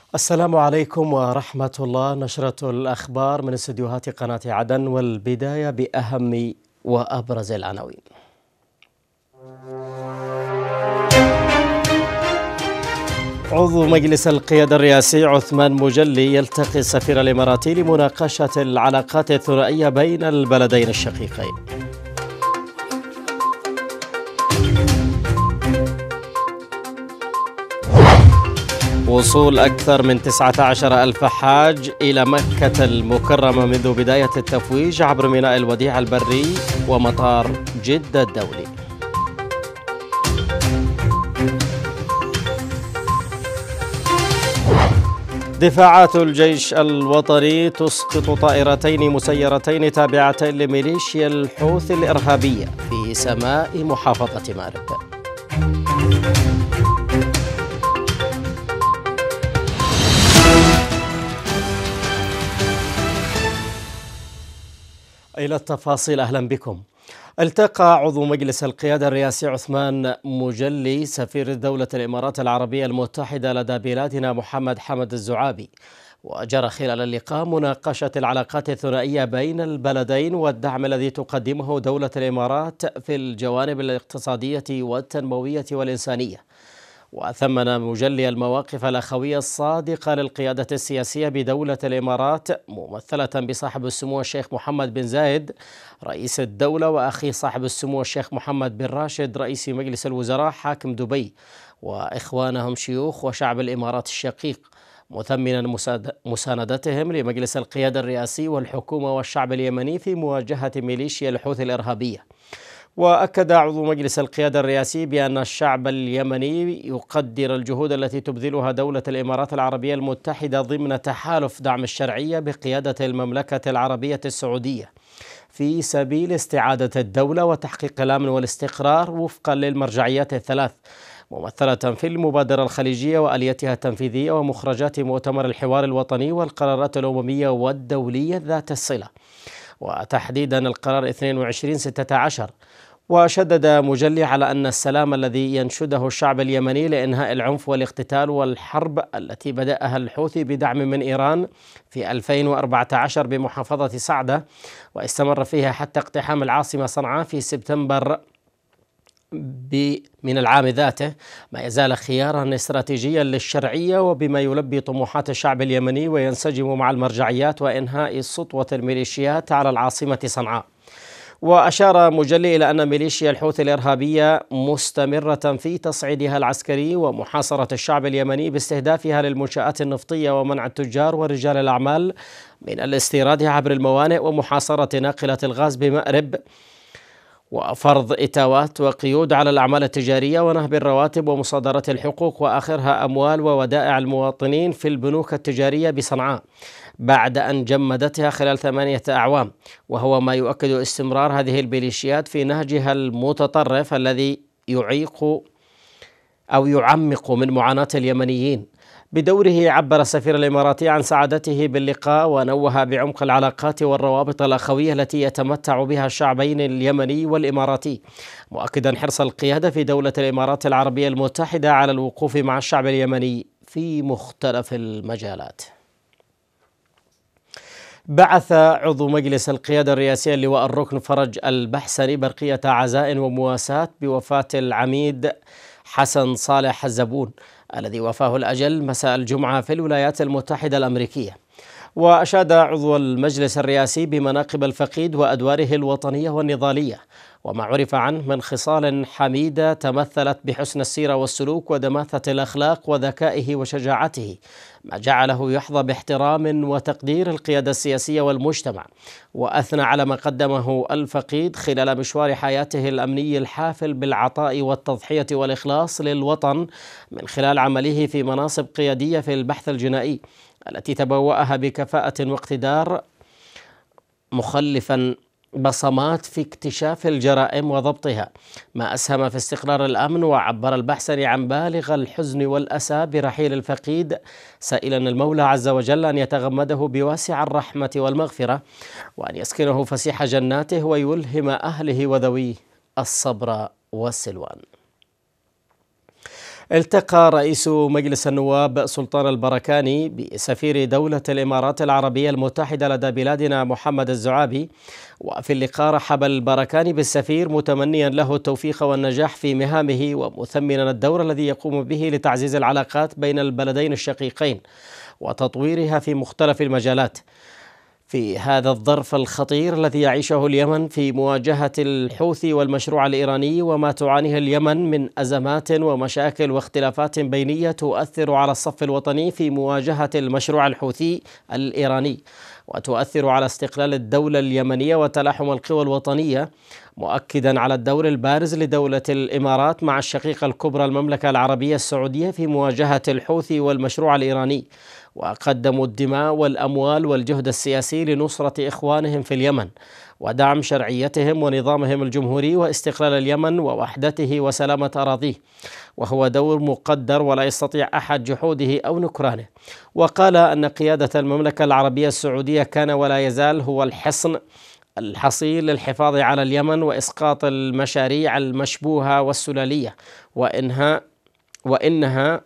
السلام عليكم ورحمة الله. نشرة الأخبار من استديوهات قناة عدن، والبداية بأهم وأبرز العناوين. عضو مجلس القيادة الرئاسي عثمان مجلي يلتقي السفير الإماراتي لمناقشة العلاقات الثنائية بين البلدين الشقيقين. وصول أكثر من 19 ألف حاج إلى مكة المكرمة منذ بداية التفويج عبر ميناء الوديعة البري ومطار جدة الدولي. دفاعات الجيش الوطني تسقط طائرتين مسيرتين تابعتين لميليشيا الحوثي الإرهابية في سماء محافظة مأرب. إلى التفاصيل، أهلا بكم. التقى عضو مجلس القيادة الرئاسي عثمان مجلي سفير دولة الإمارات العربية المتحدة لدى بلادنا محمد حمد الزعابي، وجرى خلال اللقاء مناقشة العلاقات الثنائية بين البلدين والدعم الذي تقدمه دولة الإمارات في الجوانب الاقتصادية والتنموية والإنسانية. وثمن مجلي المواقف الأخوية الصادقة للقيادة السياسية بدولة الإمارات ممثلة بصاحب السمو الشيخ محمد بن زايد رئيس الدولة، وأخي صاحب السمو الشيخ محمد بن راشد رئيس مجلس الوزراء حاكم دبي، وإخوانهم شيوخ وشعب الإمارات الشقيق، مثمنا مساندتهم لمجلس القيادة الرئاسي والحكومة والشعب اليمني في مواجهة ميليشيا الحوثي الإرهابية. وأكد عضو مجلس القيادة الرئاسي بأن الشعب اليمني يقدر الجهود التي تبذلها دولة الإمارات العربية المتحدة ضمن تحالف دعم الشرعية بقيادة المملكة العربية السعودية في سبيل استعادة الدولة وتحقيق الأمن والاستقرار وفقا للمرجعيات الثلاث، ممثلة في المبادرة الخليجية وآليتها التنفيذية ومخرجات مؤتمر الحوار الوطني والقرارات الأممية والدولية ذات الصلة، وتحديدا القرار 2216. وشدد مجلي على أن السلام الذي ينشده الشعب اليمني لإنهاء العنف والاقتتال والحرب التي بدأها الحوثي بدعم من إيران في 2014 بمحافظة صعدة واستمر فيها حتى اقتحام العاصمة صنعاء في سبتمبر من العام ذاته، ما يزال خيارا استراتيجيا للشرعية وبما يلبي طموحات الشعب اليمني وينسجم مع المرجعيات وإنهاء سطوة الميليشيات على العاصمة صنعاء. وأشار مجلي إلى أن ميليشيا الحوثي الإرهابية مستمرة في تصعيدها العسكري ومحاصرة الشعب اليمني باستهدافها للمنشآت النفطية ومنع التجار ورجال الأعمال من الاستيراد عبر الموانئ ومحاصرة ناقلة الغاز بمأرب وفرض إتاوات وقيود على الأعمال التجارية ونهب الرواتب ومصادرة الحقوق وآخرها أموال وودائع المواطنين في البنوك التجارية بصنعاء بعد أن جمدتها خلال 8 أعوام، وهو ما يؤكد استمرار هذه الميليشيات في نهجها المتطرف الذي يعيق أو يعمق من معاناة اليمنيين. بدوره عبر السفير الإماراتي عن سعادته باللقاء ونوه بعمق العلاقات والروابط الأخوية التي يتمتع بها الشعبين اليمني والإماراتي، مؤكدا حرص القيادة في دولة الإمارات العربية المتحدة على الوقوف مع الشعب اليمني في مختلف المجالات. بعث عضو مجلس القيادة الرئاسية اللواء الركن فرج البحسني برقية عزاء ومواساة بوفاة العميد حسن صالح الزبون الذي وفاه الأجل مساء الجمعة في الولايات المتحدة الأمريكية. وأشاد عضو المجلس الرئاسي بمناقب الفقيد وأدواره الوطنية والنضالية وما عرف عنه من خصال حميدة تمثلت بحسن السيرة والسلوك ودماثة الأخلاق وذكائه وشجاعته، ما جعله يحظى باحترام وتقدير القيادة السياسية والمجتمع. وأثنى على ما قدمه الفقيد خلال مشوار حياته الأمني الحافل بالعطاء والتضحية والإخلاص للوطن من خلال عمله في مناصب قيادية في البحث الجنائي التي تبوأها بكفاءة واقتدار، مخلفا بصمات في اكتشاف الجرائم وضبطها، ما أسهم في استقرار الأمن. وعبر البحسني عن بالغ الحزن والأسى برحيل الفقيد، سائلا المولى عز وجل أن يتغمده بواسع الرحمة والمغفرة وأن يسكنه فسيح جناته ويلهم أهله وذويه الصبر والسلوان. التقى رئيس مجلس النواب سلطان البركاني بسفير دولة الإمارات العربية المتحدة لدى بلادنا محمد الزعابي. وفي اللقاء رحب البركاني بالسفير متمنيا له التوفيق والنجاح في مهامه، ومثمنا الدور الذي يقوم به لتعزيز العلاقات بين البلدين الشقيقين وتطويرها في مختلف المجالات في هذا الظرف الخطير الذي يعيشه اليمن في مواجهة الحوثي والمشروع الإيراني، وما تعانيه اليمن من أزمات ومشاكل واختلافات بينية تؤثر على الصف الوطني في مواجهة المشروع الحوثي الإيراني، وتؤثر على استقلال الدولة اليمنية وتلاحم القوى الوطنية، مؤكدا على الدور البارز لدولة الإمارات مع الشقيقة الكبرى المملكة العربية السعودية في مواجهة الحوثي والمشروع الإيراني. وقدموا الدماء والأموال والجهد السياسي لنصرة إخوانهم في اليمن ودعم شرعيتهم ونظامهم الجمهوري واستقلال اليمن ووحدته وسلامة أراضيه، وهو دور مقدر ولا يستطيع أحد جحوده أو نكرانه. وقال أن قيادة المملكة العربية السعودية كان ولا يزال هو الحصن الحصيل للحفاظ على اليمن وإسقاط المشاريع المشبوهة والسلالية، وإنها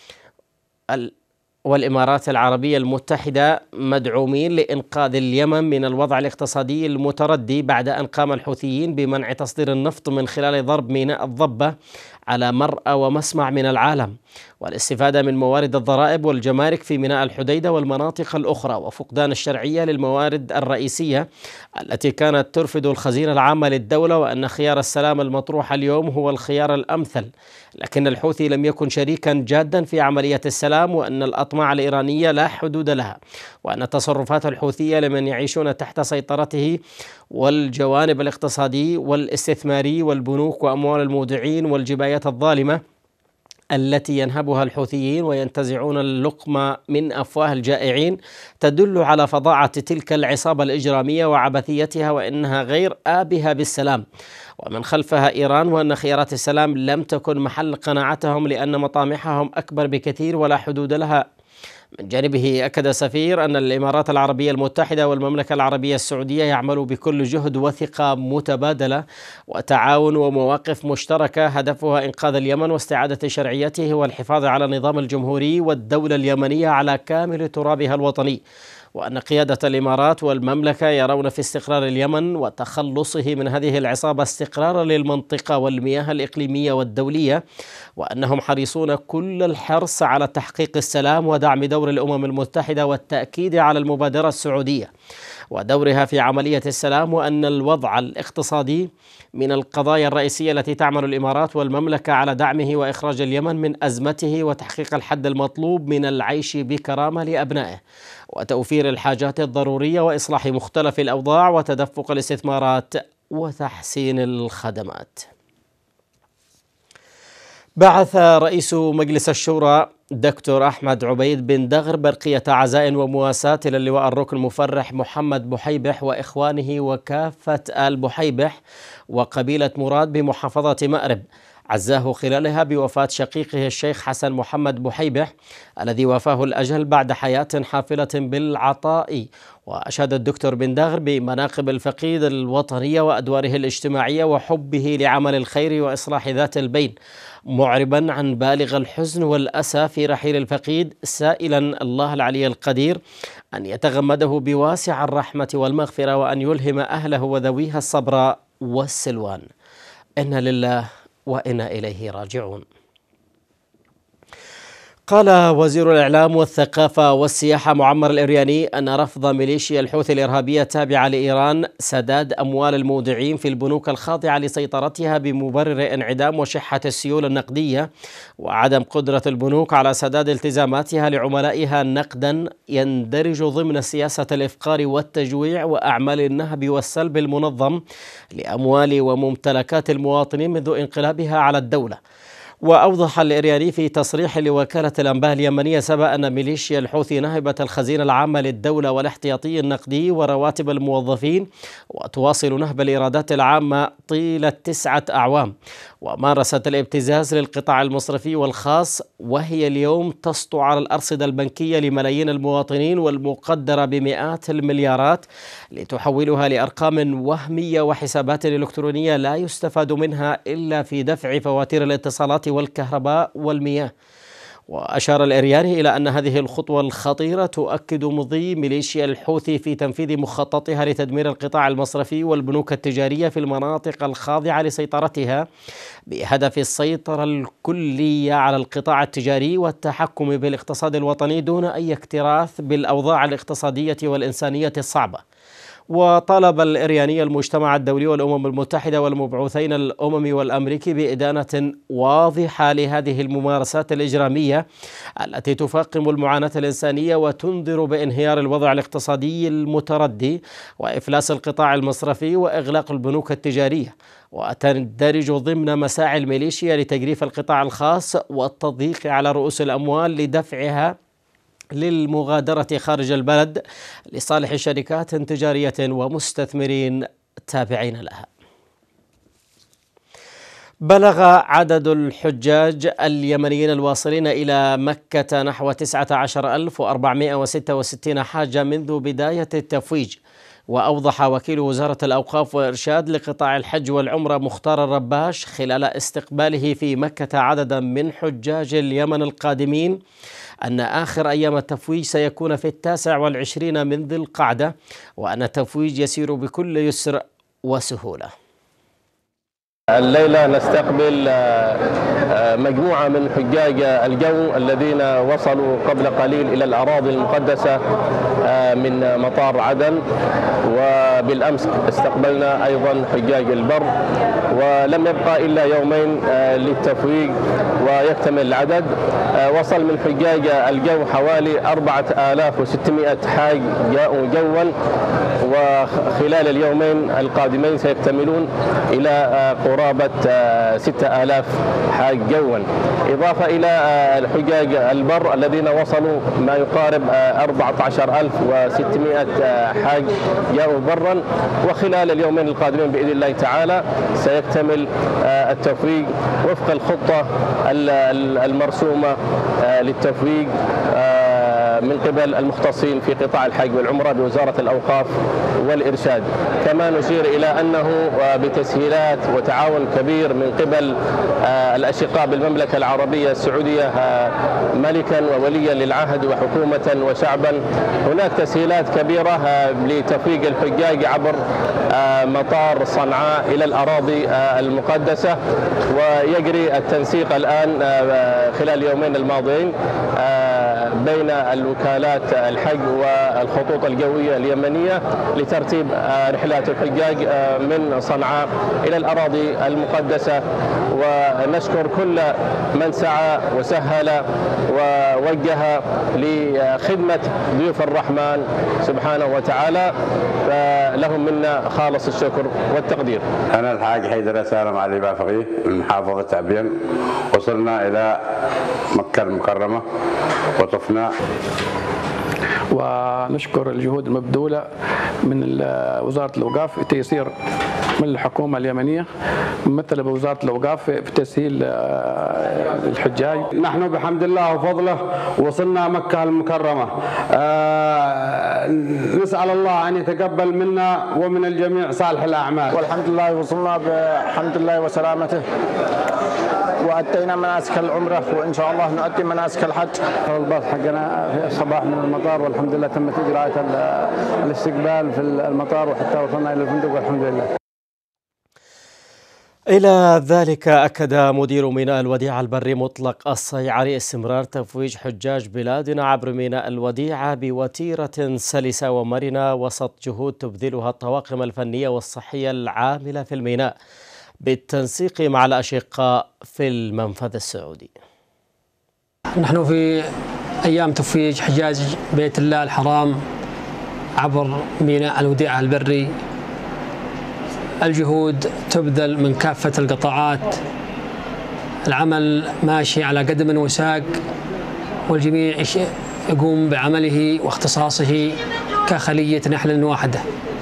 والإمارات العربية المتحدة مدعومين لإنقاذ اليمن من الوضع الاقتصادي المتردي بعد أن قام الحوثيين بمنع تصدير النفط من خلال ضرب ميناء الضبة على مرأى ومسمع من العالم، والاستفادة من موارد الضرائب والجمارك في ميناء الحديدة والمناطق الأخرى، وفقدان الشرعية للموارد الرئيسية التي كانت ترفد الخزينة العامة للدولة، وأن خيار السلام المطروح اليوم هو الخيار الأمثل، لكن الحوثي لم يكن شريكا جادا في عملية السلام، وأن الأطماع الإيرانية لا حدود لها، وأن التصرفات الحوثية لمن يعيشون تحت سيطرته والجوانب الاقتصادي والاستثماري والبنوك وأموال المودعين والجبايات الظالمة التي ينهبها الحوثيين وينتزعون اللقمة من أفواه الجائعين تدل على فظاعة تلك العصابة الإجرامية وعبثيتها، وإنها غير آبهة بالسلام ومن خلفها إيران، وأن خيارات السلام لم تكن محل قناعتهم لأن مطامحهم أكبر بكثير ولا حدود لها. من جانبه أكد السفير أن الإمارات العربية المتحدة والمملكة العربية السعودية يعملوا بكل جهد وثقة متبادلة وتعاون ومواقف مشتركة هدفها إنقاذ اليمن واستعادة شرعيته والحفاظ على النظام الجمهوري والدولة اليمنية على كامل ترابها الوطني، وأن قيادة الإمارات والمملكة يرون في استقرار اليمن وتخلصه من هذه العصابة استقرارا للمنطقة والمياه الإقليمية والدولية، وأنهم حريصون كل الحرص على تحقيق السلام ودعم دور الأمم المتحدة والتأكيد على المبادرة السعودية ودورها في عملية السلام، وأن الوضع الاقتصادي من القضايا الرئيسية التي تعمل الإمارات والمملكة على دعمه وإخراج اليمن من أزمته وتحقيق الحد المطلوب من العيش بكرامة لأبنائه وتوفير الحاجات الضرورية وإصلاح مختلف الأوضاع وتدفق الاستثمارات وتحسين الخدمات. بعث رئيس مجلس الشورى دكتور أحمد عبيد بن دغر برقية عزاء ومواساة إلى اللواء الركن المفرح محمد بحيبح وإخوانه وكافة آل بحيبح وقبيلة مراد بمحافظة مأرب، عزاه خلالها بوفاة شقيقه الشيخ حسن محمد بحيبح الذي وافاه الأجل بعد حياة حافلة بالعطاء. وأشاد الدكتور بن دغر بمناقب الفقيد الوطنية وأدواره الاجتماعية وحبه لعمل الخير وإصلاح ذات البين، معربا عن بالغ الحزن والأسى في رحيل الفقيد، سائلا الله العلي القدير أن يتغمده بواسع الرحمة والمغفرة وأن يلهم أهله وذويها الصبر والسلوان. إنا لله وإنا إليه راجعون. قال وزير الإعلام والثقافة والسياحة معمر الإرياني أن رفض ميليشيا الحوثي الإرهابية التابعة لإيران سداد أموال المودعين في البنوك الخاضعة لسيطرتها بمبرر انعدام وشحة السيولة النقدية وعدم قدرة البنوك على سداد التزاماتها لعملائها نقدا يندرج ضمن سياسة الإفقار والتجويع وأعمال النهب والسلب المنظم لأموال وممتلكات المواطنين منذ انقلابها على الدولة. وأوضح الإرياني في تصريح لوكالة الأنباء اليمنية سبق أن ميليشيا الحوثي نهبت الخزينة العامة للدولة والاحتياطي النقدي ورواتب الموظفين، وتواصل نهب الإيرادات العامة طيلة 9 أعوام، ومارست الابتزاز للقطاع المصرفي والخاص، وهي اليوم تسطو على الأرصدة البنكية لملايين المواطنين والمقدرة بمئات المليارات لتحولها لأرقام وهمية وحسابات إلكترونية لا يستفاد منها إلا في دفع فواتير الاتصالات والكهرباء والمياه. وأشار الإرياني إلى أن هذه الخطوة الخطيرة تؤكد مضي ميليشيا الحوثي في تنفيذ مخططها لتدمير القطاع المصرفي والبنوك التجارية في المناطق الخاضعة لسيطرتها، بهدف السيطرة الكلية على القطاع التجاري والتحكم بالاقتصاد الوطني دون أي اكتراث بالأوضاع الاقتصادية والإنسانية الصعبة. وطالب الإرياني المجتمع الدولي والأمم المتحدة والمبعوثين الأممي والأمريكي بإدانة واضحة لهذه الممارسات الإجرامية التي تفاقم المعاناة الإنسانية وتنذر بانهيار الوضع الاقتصادي المتردي وإفلاس القطاع المصرفي وإغلاق البنوك التجارية، وتندرج ضمن مساعي الميليشيا لتجريف القطاع الخاص والتضييق على رؤوس الأموال لدفعها للمغادرة خارج البلد لصالح شركات تجارية ومستثمرين تابعين لها. بلغ عدد الحجاج اليمنيين الواصلين إلى مكة نحو 19,466 حاجة منذ بداية التفويج. وأوضح وكيل وزارة الأوقاف والإرشاد لقطاع الحج والعمرة مختار الرباش خلال استقباله في مكة عددا من حجاج اليمن القادمين أن آخر أيام التفويج سيكون في 29 من ذي القعدة، وأن التفويج يسير بكل يسر وسهولة. الليلة نستقبل مجموعة من حجاج الجو الذين وصلوا قبل قليل إلى الأراضي المقدسة من مطار عدن، وبالأمس استقبلنا أيضا حجاج البر، ولم يبقى إلا يومين للتفويج ويكتمل العدد. وصل من حجاج الجو حوالي 4600 حاج جاءوا جوا، وخلال اليومين القادمين سيكتملون إلى قرابة 6000 حاج جوا، إضافة إلى الحجاج البر الذين وصلوا ما يقارب 14600 حاج جاءوا برا. وخلال اليومين القادمين بإذن الله تعالى سيكتمل التفويج وفق الخطة المرسومة للتفويج من قبل المختصين في قطاع الحج والعمرة بوزارة الأوقاف والإرشاد. كما نشير إلى أنه بتسهيلات وتعاون كبير من قبل الأشقاء بالمملكة العربية السعودية ملكا ووليا للعهد وحكومة وشعبا، هناك تسهيلات كبيرة لتفويج الحجاج عبر مطار صنعاء إلى الأراضي المقدسة، ويجري التنسيق الآن خلال اليومين الماضيين بين الوكالات الحج والخطوط الجوية اليمنية لترتيب رحلات الحجاج من صنعاء إلى الأراضي المقدسة. ونشكر كل من سعى وسهل ووجه لخدمة ضيوف الرحمن سبحانه وتعالى، لهم منا خالص الشكر والتقدير. أنا الحاج حيدر سالم علي بافقي من محافظة عبين. وصلنا إلى مكة المكرمة وطفنا. ونشكر الجهود المبذولة من وزارة الأوقاف في تيسير من الحكومة اليمنية ممثلة بوزارة الأوقاف في تسهيل الحجاج. نحن بحمد الله وفضله وصلنا مكة المكرمة، نسأل الله أن يتقبل منا ومن الجميع صالح الأعمال. والحمد لله وصلنا بحمد الله وسلامته، وأدينا مناسك العمرة، وإن شاء الله نؤدي مناسك الحج. الباص حقنا في الصباح من المطار، والحمد لله تمت إجراءات الاستقبال في المطار وحتى وصلنا إلى الفندق والحمد لله. إلى ذلك أكد مدير ميناء الوديعة البري مطلق الصيعري استمرار تفويج حجاج بلادنا عبر ميناء الوديعة بوتيرة سلسة ومرنة وسط جهود تبذلها الطواقم الفنية والصحية العاملة في الميناء بالتنسيق مع الأشقاء في المنفذ السعودي. نحن في أيام تفويج حجاج بيت الله الحرام عبر ميناء الوديعة البري. الجهود تبذل من كافة القطاعات، العمل ماشي على قدم وساق، والجميع يقوم بعمله واختصاصه كخلية نحل واحدة.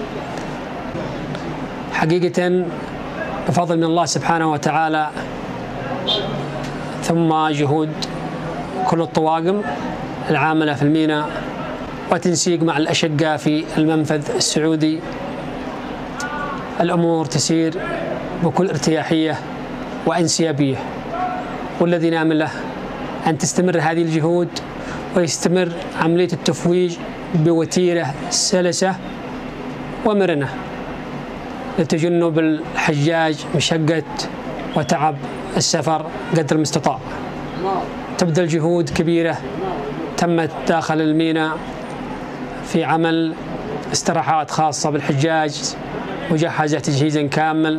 حقيقة بفضل من الله سبحانه وتعالى ثم جهود كل الطواقم العاملة في الميناء وتنسيق مع الأشقاء في المنفذ السعودي، الأمور تسير بكل ارتياحية وانسيابية. والذي نأمل له أن تستمر هذه الجهود ويستمر عملية التفويج بوتيرة سلسة ومرنة لتجنب الحجاج مشقة وتعب السفر قدر المستطاع. تبذل جهود كبيرة تمت داخل الميناء في عمل استراحات خاصة بالحجاج مجهزة تجهيزا كامل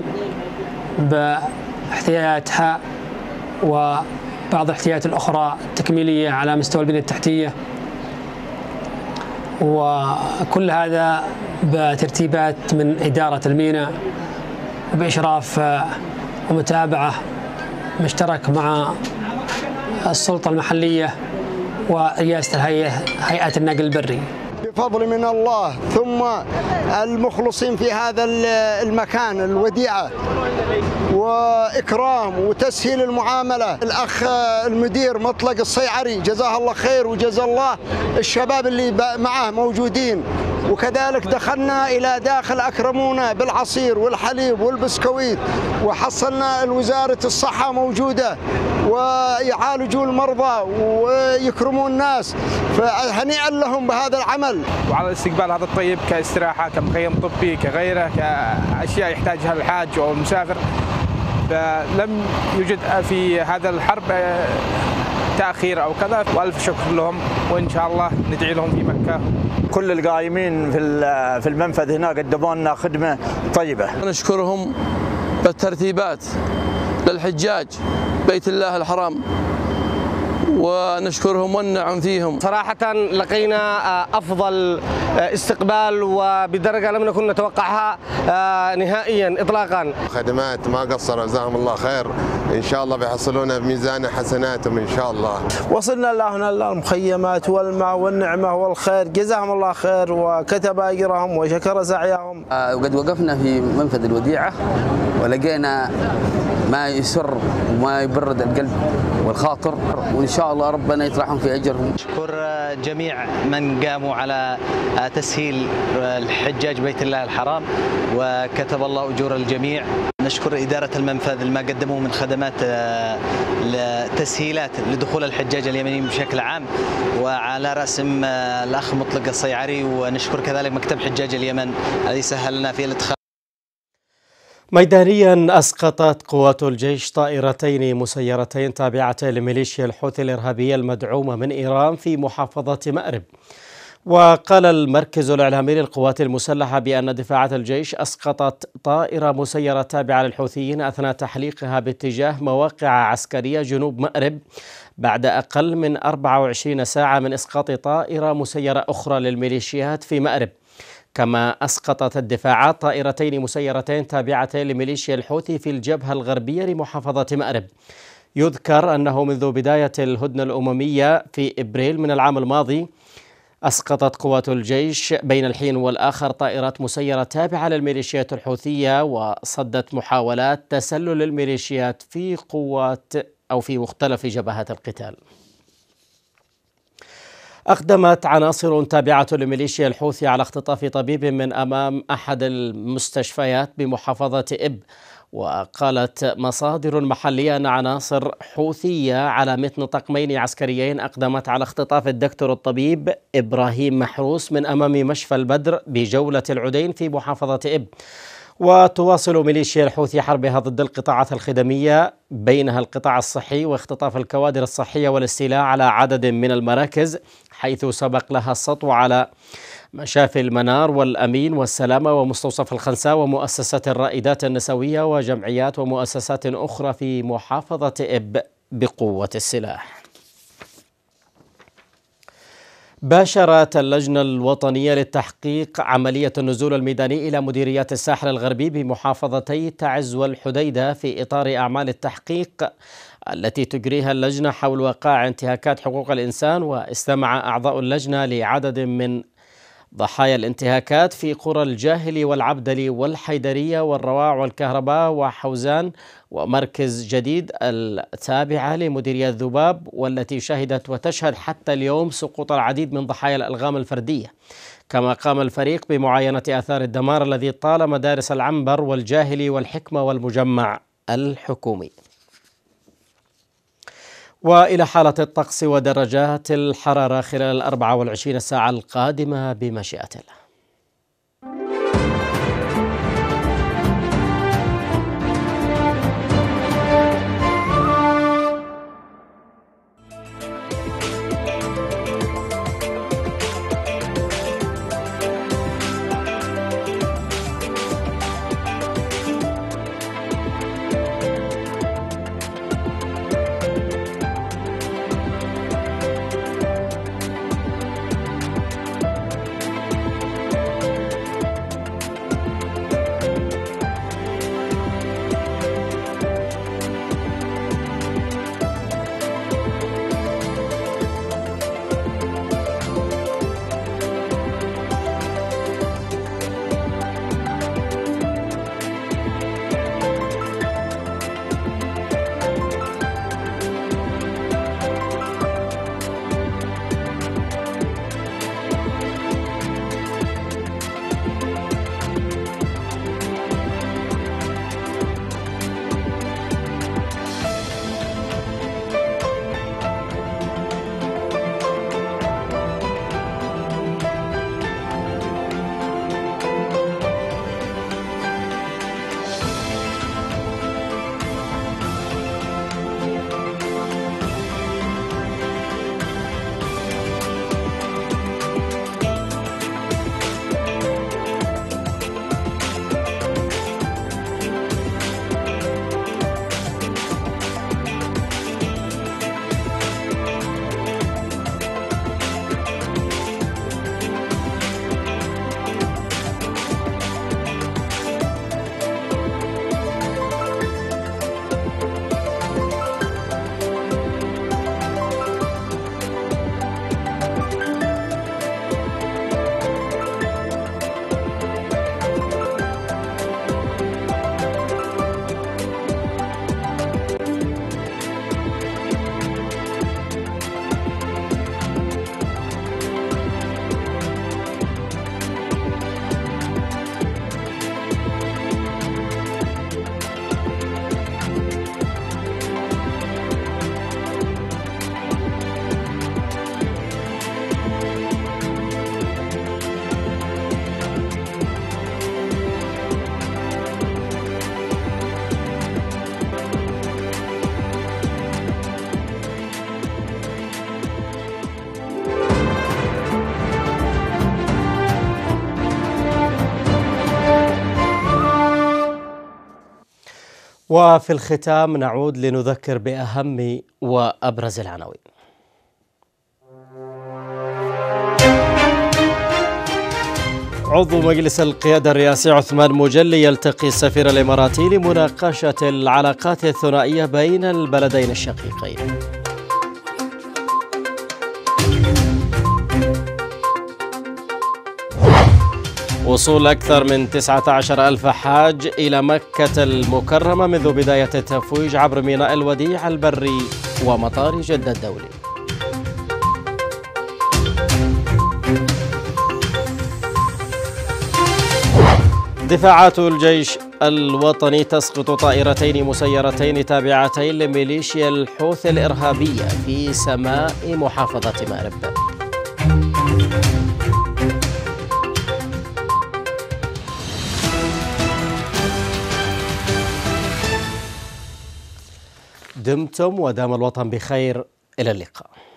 باحتياجاتها وبعض الاحتياجات الأخرى التكميلية على مستوى البنية التحتية، وكل هذا بترتيبات من إدارة الميناء وبإشراف ومتابعة مشترك مع السلطة المحلية ورئاسة هيئة النقل البري. بفضل من الله ثم المخلصين في هذا المكان الوديعة وإكرام وتسهيل المعاملة، الأخ المدير مطلق الصيعري جزاه الله خير وجزا الله الشباب اللي معه موجودين، وكذلك دخلنا إلى داخل أكرمونا بالعصير والحليب والبسكويت، وحصلنا وزارة الصحة موجودة ويعالجوا المرضى ويكرمون الناس، فهنيئا لهم بهذا العمل. وعلى الاستقبال هذا الطيب كاستراحة كمخيم طبي كغيره كأشياء يحتاجها الحاج أو المسافر، فلم يوجد في هذا الحرب تأخير أو كذا، وألف شكر لهم وإن شاء الله ندعي لهم في مكة. كل القائمين في المنفذ هنا قدموا لنا خدمة طيبة. نشكرهم بالترتيبات للحجاج بيت الله الحرام ونشكرهم والنعم فيهم. صراحة لقينا أفضل استقبال وبدرجة لم نكن نتوقعها نهائيا إطلاقا. خدمات ما قصروا جزاهم الله خير، إن شاء الله بيحصلون بميزان حسناتهم إن شاء الله. وصلنا هنا للمخيمات والماء والنعمة والخير، جزاهم الله خير وكتب أجرهم وشكر سعيهم. وقد وقفنا في منفذ الوديعة ولقينا ما يسر وما يبرد القلب والخاطر، وإن شاء الله ربنا يطرحهم في أجرهم. نشكر جميع من قاموا على تسهيل الحجاج بيت الله الحرام وكتب الله أجور الجميع. نشكر إدارة المنفذ ما قدموه من خدمات تسهيلات لدخول الحجاج اليمنيين بشكل عام، وعلى رأسهم الأخ مطلق الصيعري، ونشكر كذلك مكتب حجاج اليمن الذي سهل لنا في الادخال. ميدانيا أسقطت قوات الجيش طائرتين مسيرتين تابعتين لميليشيا الحوثي الإرهابية المدعومة من إيران في محافظة مأرب. وقال المركز الإعلامي للقوات المسلحة بأن دفاعات الجيش أسقطت طائرة مسيرة تابعة للحوثيين أثناء تحليقها باتجاه مواقع عسكرية جنوب مأرب بعد أقل من 24 ساعة من إسقاط طائرة مسيرة أخرى للميليشيات في مأرب. كما أسقطت الدفاعات طائرتين مسيرتين تابعتين لميليشيا الحوثي في الجبهة الغربية لمحافظة مأرب. يذكر أنه منذ بداية الهدنة الأممية في إبريل من العام الماضي أسقطت قوات الجيش بين الحين والآخر طائرات مسيرة تابعة للميليشيات الحوثية، وصدت محاولات تسلل الميليشيات في قوات أو في مختلف جبهات القتال. أقدمت عناصر تابعة لميليشيا الحوثي على اختطاف طبيب من أمام أحد المستشفيات بمحافظة إب. وقالت مصادر محلية أن عناصر حوثية على متن طقمين عسكريين أقدمت على اختطاف الدكتور الطبيب إبراهيم محروس من أمام مشفى البدر بجولة العدين في محافظة إب. وتواصل ميليشيا الحوثي حربها ضد القطاعات الخدمية بينها القطاع الصحي واختطاف الكوادر الصحية والاستيلاء على عدد من المراكز، حيث سبق لها السطو على مشافي المنار والأمين والسلامة ومستوصف الخنساء ومؤسسات الرائدات النسوية وجمعيات ومؤسسات أخرى في محافظة إب بقوة السلاح. باشرت اللجنة الوطنية للتحقيق عملية النزول الميداني إلى مديريات الساحل الغربي بمحافظتي تعز والحديدة في إطار أعمال التحقيق التي تجريها اللجنة حول وقائع انتهاكات حقوق الإنسان. واستمع أعضاء اللجنة لعدد من ضحايا الانتهاكات في قرى الجاهلي والعبدلي والحيدرية والرواع والكهرباء وحوزان ومركز جديد التابعة لمديرية ذباب، والتي شهدت وتشهد حتى اليوم سقوط العديد من ضحايا الألغام الفردية. كما قام الفريق بمعاينة آثار الدمار الذي طال مدارس العنبر والجاهلي والحكمة والمجمع الحكومي. وإلى حالة الطقس ودرجات الحرارة خلال 24 ساعة القادمة بمشيئة الله. وفي الختام نعود لنذكر بأهم وأبرز العناوين. عضو مجلس القيادة الرئاسي عثمان مجلي يلتقي السفير الإماراتي لمناقشة العلاقات الثنائية بين البلدين الشقيقين. وصول أكثر من 19,000 حاج إلى مكة المكرمة منذ بداية التفويج عبر ميناء الوديع البري ومطار جدة الدولي. دفاعات الجيش الوطني تسقط طائرتين مسيرتين تابعتين لميليشيا الحوثي الإرهابية في سماء محافظة مأرب. دمتم ودام الوطن بخير، إلى اللقاء.